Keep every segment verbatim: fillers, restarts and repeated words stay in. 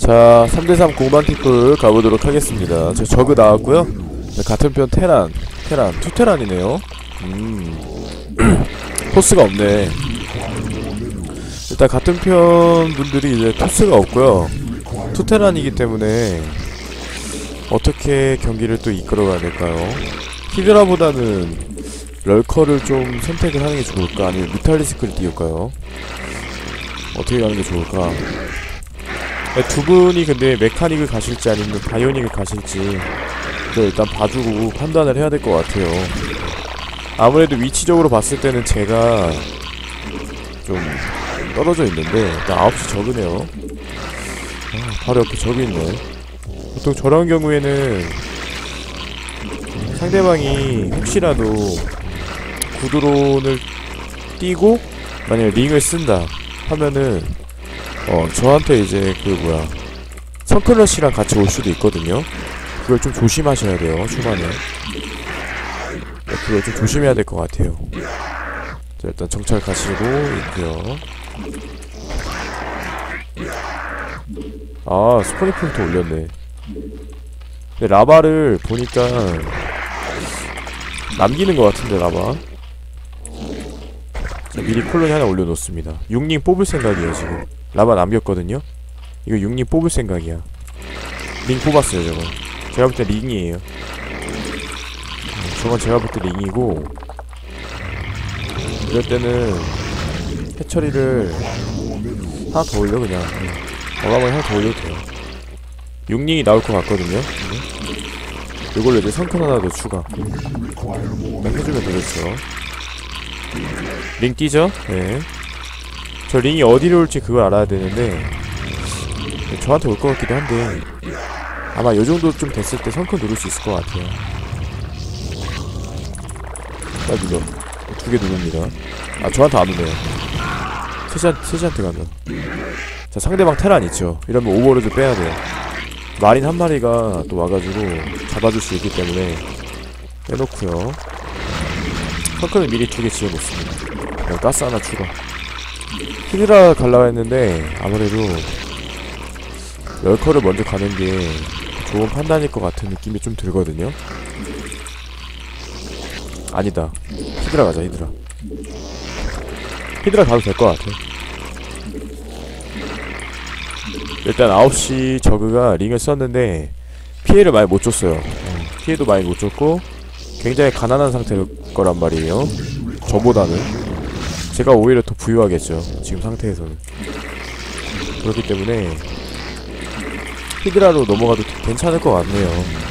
자, 삼 대 삼 공방 팀플 가보도록 하겠습니다. 저 저그 나왔고요. 네, 같은 편 테란, 테란, 투테란이네요. 음, 토스가 없네. 일단 같은 편 분들이 이제 토스가 없고요. 투테란이기 때문에 어떻게 경기를 또 이끌어가야 될까요? 히드라보다는 럴커를 좀 선택을 하는 게 좋을까? 아니면 뮤탈리스크를 띄울까요? 어떻게 가는 게 좋을까? 두 분이 근데 메카닉을 가실지 아니면 바이오닉을 가실지 일단 봐주고 판단을 해야 될 것 같아요. 아무래도 위치적으로 봤을 때는 제가 좀 떨어져 있는데 일단 아홉 시 적으네요. 아, 바로 옆에 적이 있네. 보통 저런 경우에는 상대방이 혹시라도 구드론을 띄고 만약에 링을 쓴다 하면은 어 저한테 이제 그 뭐야 선클러시랑 같이 올 수도 있거든요. 그걸 좀 조심하셔야 돼요. 초반에 네, 그걸 좀 조심해야 될 것 같아요. 자, 일단 정찰 가시고 있고요. 아, 스포닝 포인트 올렸네. 근데 라바를 보니까 남기는 것 같은데 라바. 자, 미리 콜로니 하나 올려놓습니다. 육 링 뽑을 생각이에요. 지금 라바 남겼거든요. 이거 육 링 뽑을 생각이야. 링 뽑았어요 저거. 제가 볼 때 링이에요. 저건 제가 볼 때 링이고, 이럴 때는 해처리를 하나 더 올려. 그냥 어마어마하게 하나 더 올려도 돼요. 육 링이 나올 것 같거든요. 이걸로 이제 성큰 하나 더 추가 그냥 해주면 되겠죠. 링 뛰죠? 네. 저 링이 어디로 올지 그걸 알아야 되는데 저한테 올 것 같기도 한데 아마 요정도 좀 됐을 때 성큰 누를 수 있을 것 같아요. 딱 눌러. 두 개 누릅니다. 아, 저한테 안 오네요. 셋시한테, 셋시한테 간다. 자, 상대방 테란 있죠. 이러면 오버로드 빼야 돼요. 마린 한 마리가 또 와가지고 잡아줄 수 있기 때문에 빼놓고요. 성큰은 미리 두 개 지어놓습니다. 그냥 가스 하나 추가. 히드라 갈라 했는데 아무래도 럴커를 먼저 가는 게 좋은 판단일 것 같은 느낌이 좀 들거든요. 아니다. 히드라 가자. 히드라. 히드라 가도 될 것 같아. 일단 아홉 시 저그가 링을 썼는데 피해를 많이 못 줬어요. 어, 피해도 많이 못 줬고 굉장히 가난한 상태일 거란 말이에요. 저보다는. 제가 오히려 더 부유하겠죠. 지금 상태에서는. 그렇기 때문에 히드라로 넘어가도 괜찮을 것 같네요.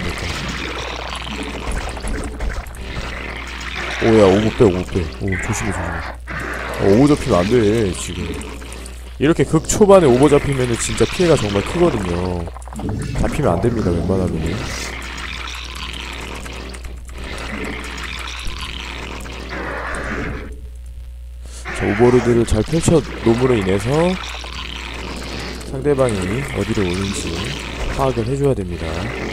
그러니까. 오야, 오버 빼, 오버 빼. 오, 조심해, 조심해. 어, 오버 잡히면 안 돼, 지금. 이렇게 극 초반에 오버 잡히면은 진짜 피해가 정말 크거든요. 잡히면 안 됩니다, 웬만하면은. 자, 오버로드를 잘 펼쳐 놓음으로 인해서 상대방이 어디로 오는지 파악을 해줘야 됩니다.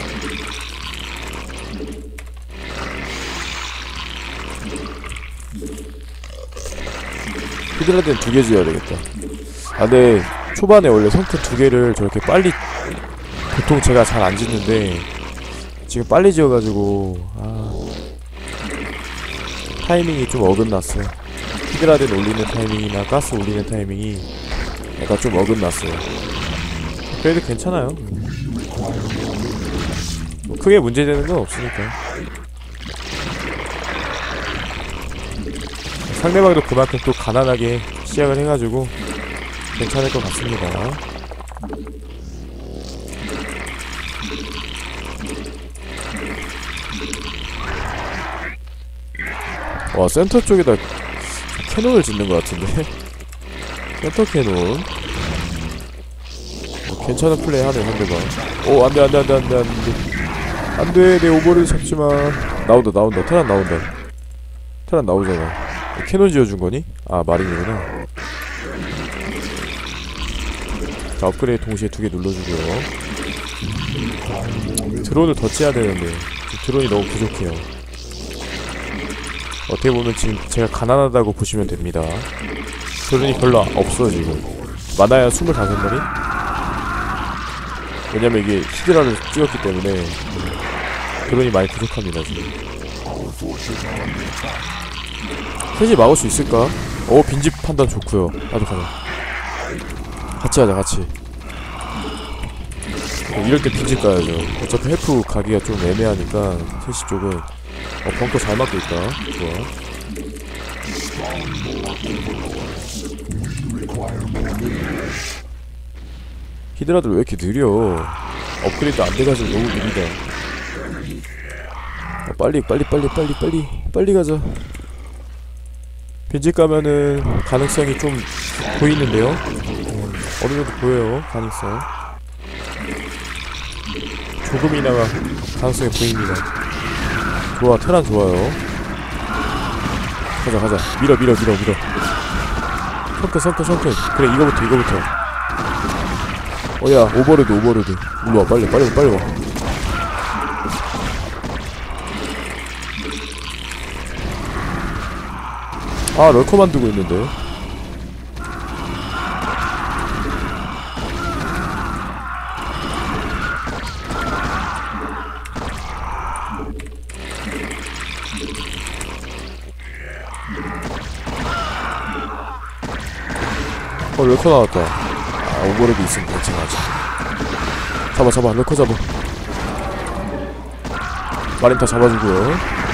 히드라드는 두 개 지어야 되겠다. 아, 근데 초반에 원래 성큰 두 개를 저렇게 빨리, 보통 제가 잘 안 짓는데 지금 빨리 지어가지고 아, 타이밍이 좀 어긋났어요. 히드라드 올리는 타이밍이나 가스 올리는 타이밍이 약간 좀 어긋났어요. 그래도 괜찮아요. 뭐 크게 문제되는 건 없으니까. 상대방도 그만큼 또 가난하게 시작을 해가지고 괜찮을 것 같습니다. 와, 센터 쪽에다 캐논을 짓는 것 같은데? 센터 캐논. 어, 괜찮은 플레이 하네, 상대방. 오, 안 돼, 안 돼, 안 돼, 안 돼, 안 돼. 안 돼, 내 오버를 잡지 마. 나온다, 나온다. 테란 나온다. 테란 나오잖아. 캐논 지어준 거니? 아, 마린이구나. 자, 업그레이드 동시에 두 개 눌러주고요. 드론을 더 째야 되는데 드론이 너무 부족해요. 어떻게 보면 지금 제가 가난하다고 보시면 됩니다. 드론이 별로 없어 지금. 많아야 스물다섯 마리? 왜냐면 이게 히드라를 찍었기 때문에 드론이 많이 부족합니다 지금. 셋이 막을 수 있을까? 오, 빈집 판단 좋구요. 나도 가자. 같이 하자 같이. 이럴 때 빈집 가야죠. 어차피 헬프 가기가 좀 애매하니까 셋이 쪽은. 어, 벙커 잘 맞고 있다. 좋아. 히드라들 왜 이렇게 느려? 업그레이드 안 돼가지고 너무 느리다. 어, 빨리 빨리 빨리 빨리 빨리 빨리 가자. 빈집 가면은 가능성이 좀 보이는데요? 어, 어느 정도 보여요, 가능성. 조금이나마 가능성이 보입니다. 좋아, 테란 좋아요. 가자 가자. 밀어 밀어 밀어 밀어. 성큰 성큰 성큰. 그래, 이거부터 이거부터. 어야, 오버로드 오버로드. 일로와, 빨리 빨리 빨리 와. 아, 럴커 만들고 있는데. 어, 럴커 나왔다. 아, 오버랩이 있으면 괜찮아지. 잡아 잡아, 럴커 잡아. 마린 다 잡아주고요.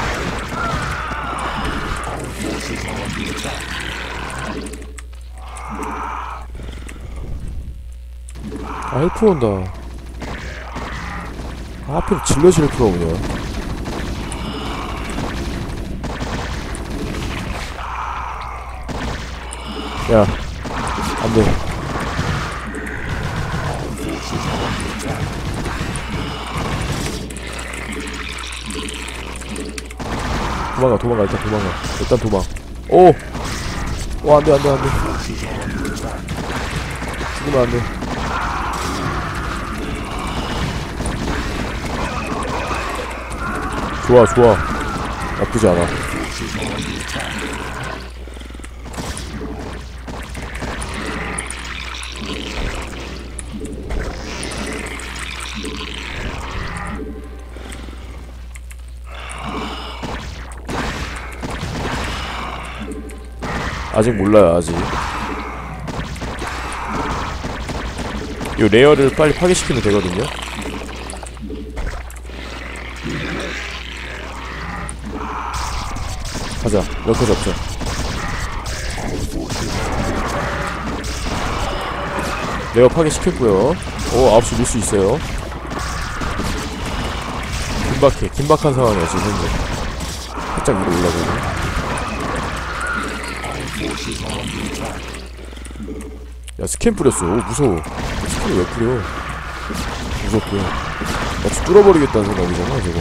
아, 헬프 온다. 아, 하필 질럿이 헬프가 오냐. 야, 안돼. 도망가 도망가 일단 도망가 일단 도망. 오! 오, 안돼 안돼 안돼. 죽으면 안돼. 좋아 좋아, 나쁘지 않아. 아직 몰라요, 아직. 요 레어를 빨리 파괴시키면 되거든요. 가자, 럭커 잡자. 레어 파괴시켰고요. 오, 아홉 시 밀 수 있어요. 긴박해, 긴박한 상황이야 지금 현재. 살짝 위로 올라가고. 야, 스캔 뿌렸어. 오, 무서워. 스캔을 왜 뿌려? 무섭게. 마치 뚫어버리겠다는 생각이잖아 저거.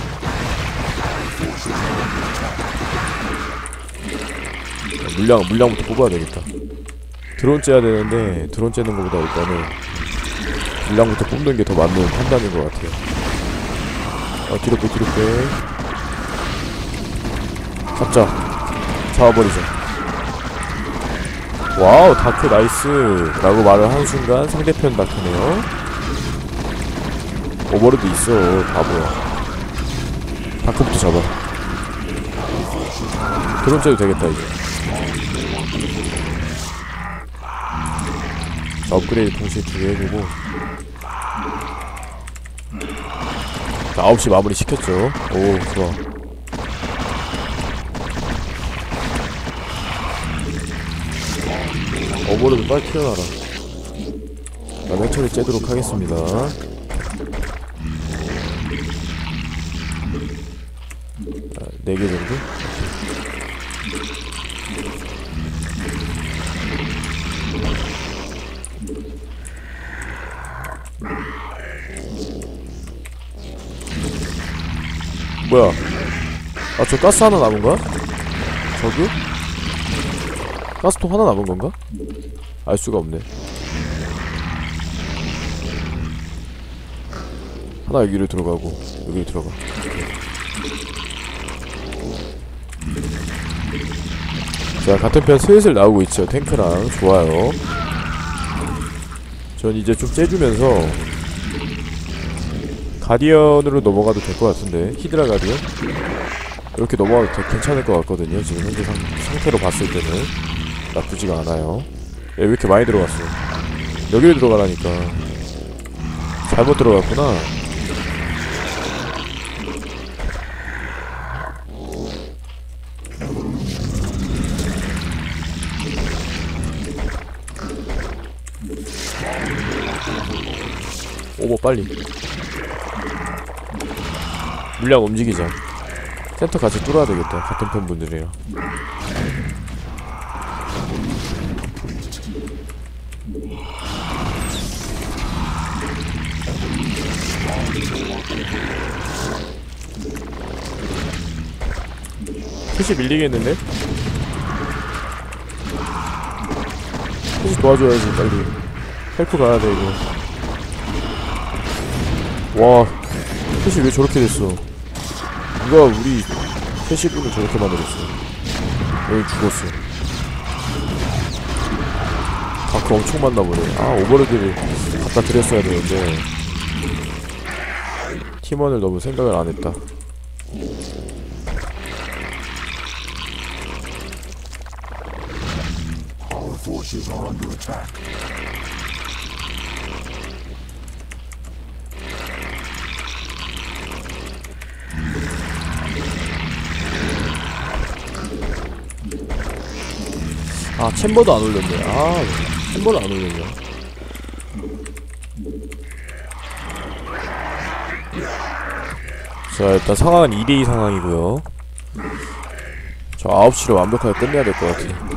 야, 물량, 물량부터 뽑아야 되겠다. 드론 째야 되는데 드론 째는 것보다 일단은 물량부터 뽑는 게 더 맞는 판단인 것 같아요. 아, 뒤로 빼 뒤로 빼. 잡자. 잡아버리자. 와우, 다크 나이스 라고 말을 하는 순간 상대편 다크네요. 오버로드 있어, 바보야. 다크부터 잡아. 드론 째도 되겠다 이제. 자, 업그레이드 동시에 두 개 해주고. 자, 아홉 시 마무리 시켰죠. 오, 좋아. 오버로드 빨리 튀어나라. 자, 해처리 째도록 하겠습니다. 네 개 정도? 뭐야? 아, 저 가스 하나 남은 거야? 저기? 가스통 하나 남은 건가? 알 수가 없네. 하나 여기로 들어가고 여기로 들어가. 자, 같은 편 슬슬 나오고 있죠. 탱크랑. 좋아요. 전 이제 좀 째주면서 가디언으로 넘어가도 될 것 같은데. 히드라 가디언? 이렇게 넘어가도 되, 괜찮을 것 같거든요. 지금 현재 상, 상태로 봤을 때는 나쁘지가 않아요. 야, 왜 이렇게 많이 들어갔어? 여기로 들어가라니까. 잘못 들어갔구나. 오버 빨리. 물량 움직이자. 센터 같이 뚫어야 되겠다. 같은 편 분들이랑. 셋이 밀리겠는데? 셋이 도와줘야지 빨리. 헬프 가야돼 이거. 와, 셋이 왜 저렇게 됐어? 누가 우리 셋이 분을 저렇게 만들었어? 여기 죽었어. 다크 엄청 많나보네. 아, 오버로드를 갖다 드렸어야 되는데 팀원을 너무 생각을 안했다. 아, 챔버도 안 올렸네. 아, 챔버를 안 올렸냐. 자, 일단 상황은 이 대 이 상황이고요. 저 아홉 시로 완벽하게 끝내야 될 것 같아.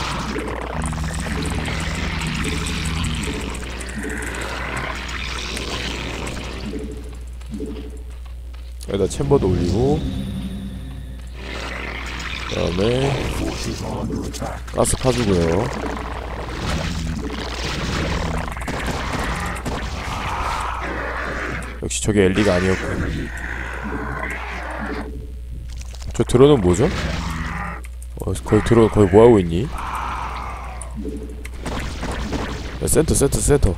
여기다 챔버도 올리고, 그 다음에 가스 파주고요. 역시 저게 엘리가 아니었고. 저 드론은 뭐죠? 어, 거기 드론 거기 뭐하고 있니? 야, 센터 센터 센터.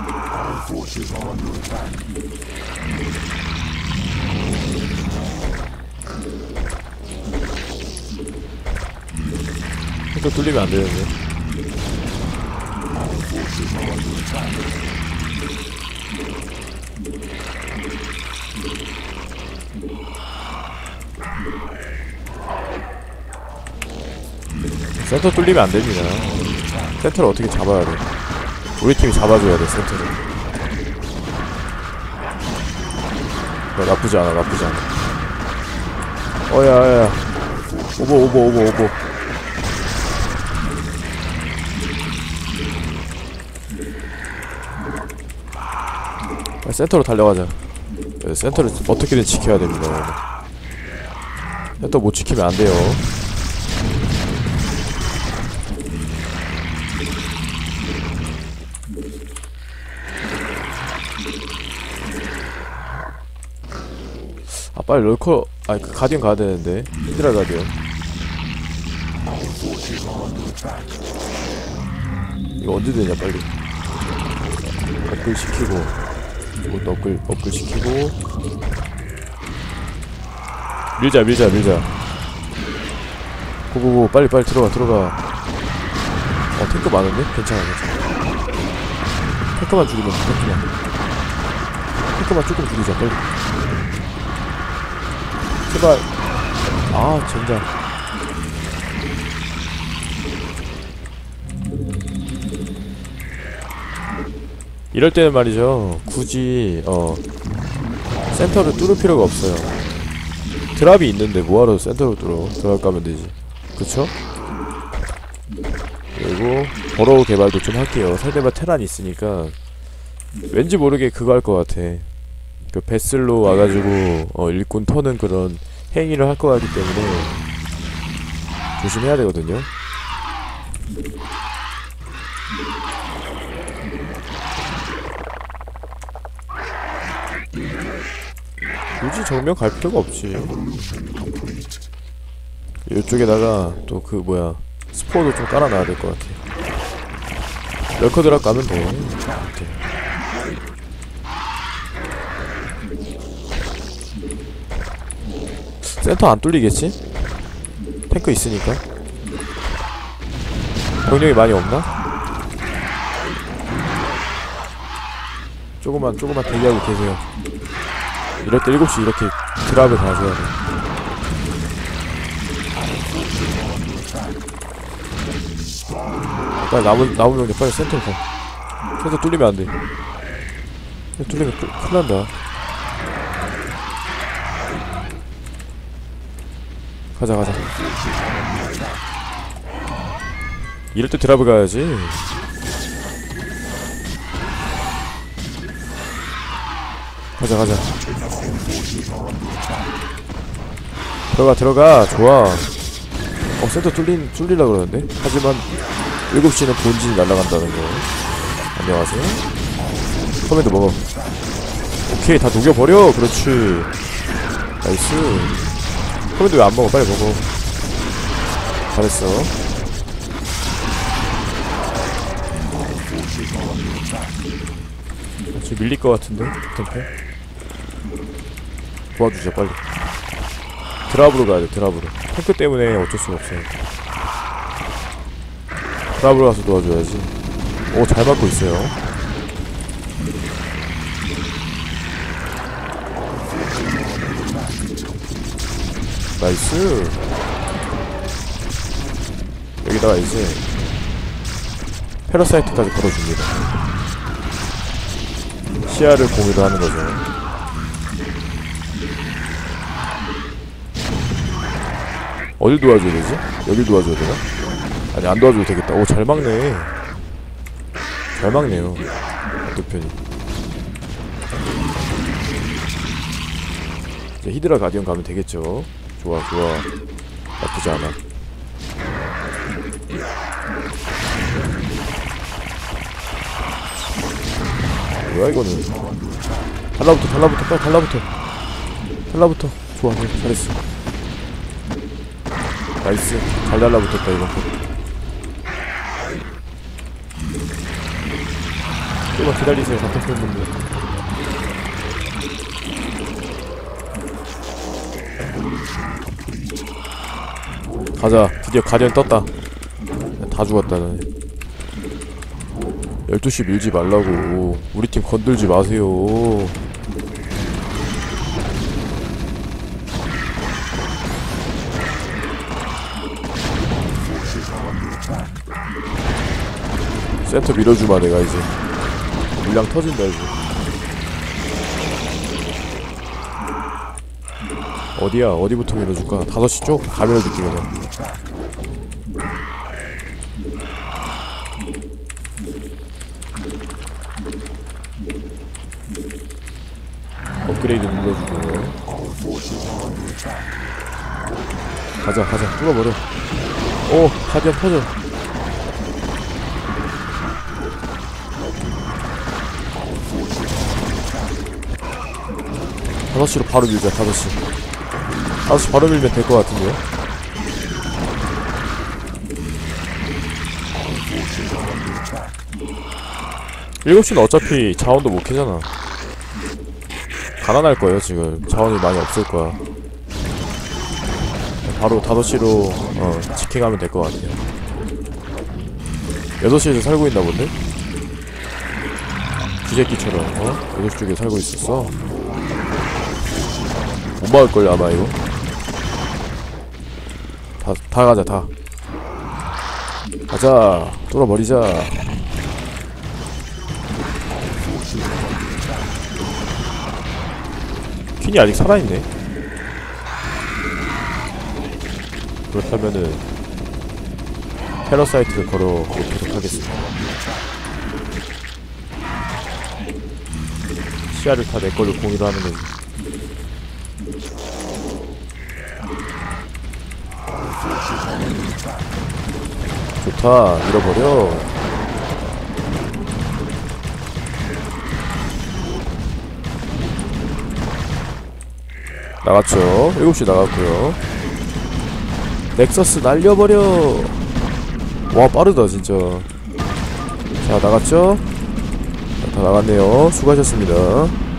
센터 뚫리면 안 되는데. 센터 뚫리면 안 됩니다. 센터를 어떻게 잡아야 돼? 우리 팀이 잡아줘야 돼, 센터를. 야, 나쁘지 않아, 나쁘지 않아. 어야, 야, 오버, 오버, 오버, 오버. 야, 센터로 달려가자. 야, 센터를 어떻게든 지켜야 됩니다. 센터 못 지키면 안 돼요. 아, 빨리 럴커, 아니 그 가디언 가야 되는데. 히드라 가디언. 이거 언제 되냐 빨리. 업글 시키고, 이것도 업글 업글 시키고. 밀자 밀자 밀자. 고고고 빨리 빨리 들어가 들어가. 어, 탱크 많은데? 괜찮아 괜찮아. 탱크만 죽이면 돼. 탱크만 탱크만 조금 죽이자 빨리. 제발. 아, 젠장. 이럴 때는 말이죠, 굳이 어 센터를 뚫을 필요가 없어요. 드랍이 있는데 뭐하러 센터로 뚫어. 드랍 가면 되지. 그쵸? 그리고 버로우 개발도 좀 할게요. 상대방 테란이 있으니까 왠지 모르게 그거 할 것 같아. 그 베슬로 와가지고 어 일꾼 터는 그런 행위를 할 것 같기 때문에 조심해야 되거든요. 굳이 정면 갈 필요가 없지. 이쪽에다가 또 그 뭐야 스포도 좀 깔아놔야 될 것 같아. 럴커드랍 가면 돼. 센터 안 뚫리겠지? 탱크 있으니까. 병력이 많이 없나? 조금만 조금만 대기하고 계세요. 이럴 때 일곱 시 이렇게 드랍을 가져야 돼. 빨리 남은 남은 병력 빨리 센터로 가. 센터 뚫리면 안 돼. 뚫리면 큰일 난다. 가자 가자. 이럴 때 드랍을 가야지. 가자 가자. 들어가 들어가. 좋아. 어 센터 뚫린 뚫리려고 그러는데. 하지만 일곱 시는 본진이 날아간다는 거. 안녕하세요. 커맨드 먹어. 오케이 다 녹여버려. 그렇지. 나이스. 커맨드 왜 안 먹어? 빨리 먹어. 잘했어. 지금 밀릴 것 같은데? 템페? 도와주자 빨리. 드랍으로 가야돼. 드랍으로. 탱크 때문에 어쩔 수가 없어요. 드랍으로 가서 도와줘야지. 오 잘 맞고 있어요. 나이스. 여기다가 이제 패러사이트까지 걸어줍니다. 시야를 공유를 하는 거죠. 어딜 도와줘야 되지? 여길 도와줘야 되나? 아니 안 도와줘도 되겠다. 오 잘 막네. 잘 막네요. 반대편이. 이제 히드라 가디언 가면 되겠죠. 좋아 좋아. 나쁘지 않아. 뭐야 이거는. 달라붙어 달라붙어 빨리 달라붙어. 달라붙어. 좋아 네, 잘했어. 나이스. 잘 달라붙었다 이거. 조금만 기다리세요. 같은 팬분들. 가자. 드디어 가디언 떴다. 다 죽었다 너. 열두 시 밀지 말라고. 우리 팀 건들지 마세요. 센터 밀어주마. 내가 이제 물량 터진다 이제. 어디야? 어디부터 밀어줄까? 다섯 시 쪽? 다 밀어줄게 그냥. 업그레이드 눌러주고. 가자 가자. 뚫어버려. 오 가디언 터져. 다섯 시로 바로 밀자. 다섯 시 다섯 시 바로 밀면 될 것 같은데요? 일곱 시는 어차피 자원도 못 캐잖아. 가난할 거예요 지금. 자원이 많이 없을 거야. 바로 다섯 시로 어, 지켜가면 될 것 같아요. 여섯 시에서 살고 있나 본데? 쥐새끼처럼 어? 여섯 시 쪽에 살고 있었어. 못 막을걸요 아마 이거. 다, 다 가자 다. 가자. 뚫어버리자. 퀸이 아직 살아있네. 그렇다면은 패러사이트를 걸어 놓도록 하겠습니다. 시야를 다 내걸로 공유를 하는 거지. 좋다. 밀어버려. 나갔죠. 일곱 시 나갔고요. 넥서스 날려버려. 와 빠르다 진짜. 자 나갔죠? 자, 다 나갔네요. 수고하셨습니다.